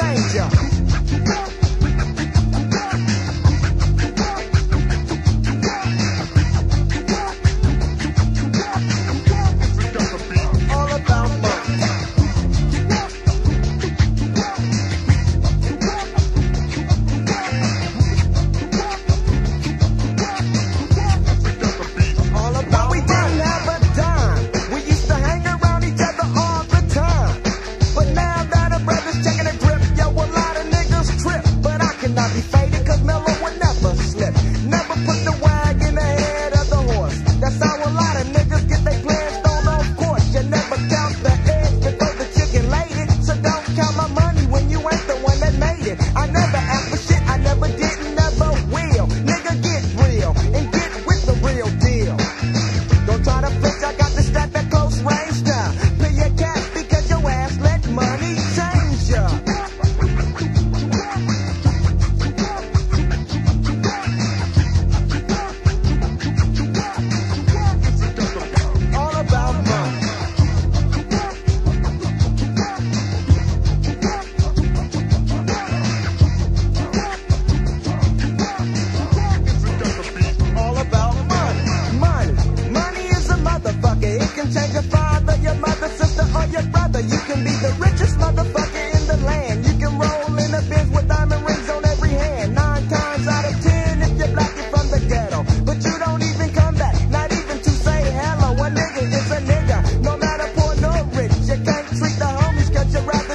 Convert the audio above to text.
stranger. All about money. All about we didn't have a dime. We used to hang around each other all the time. But now that a brother's checking a grip, yo, a lot of niggas trip. But I cannot be faded, cause Mellow would never slip. Never put the wagon ahead of the horse. That's how a lot of niggas get their plans thrown off course. You never count the eggs before the chicken laid it. So don't count my money when you ain't the one that made it. I never asked for shit, I never did and never will. Nigga, get real and get with the real deal. Don't try to bitch, I got the strap at close range now. Pay your cash because your ass let money change ya. All about money. All about money. Money. Money is a motherfucker. It can change your father, your mother, sister, or your brother. You can be the richest motherfucker in the land. You can roll in a Benz with diamond rings on every hand. 9 times out of 10, if you're black, you're from the ghetto. But you don't even come back, not even to say hello. A nigga is a nigga, no matter poor nor rich. You can't treat the homies cause you're rapping